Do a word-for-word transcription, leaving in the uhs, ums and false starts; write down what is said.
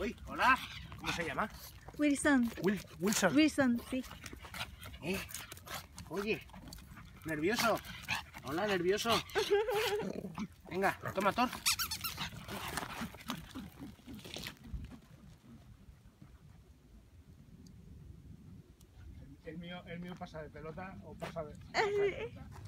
Uy, hola. ¿Cómo se llama? Wilson. Will, Wilson. Wilson, sí. ¿Eh? Oye, nervioso. Hola, nervioso. Venga, toma, Thor. El mío, el mío pasa de pelota o pasa de... Pasa de pelota.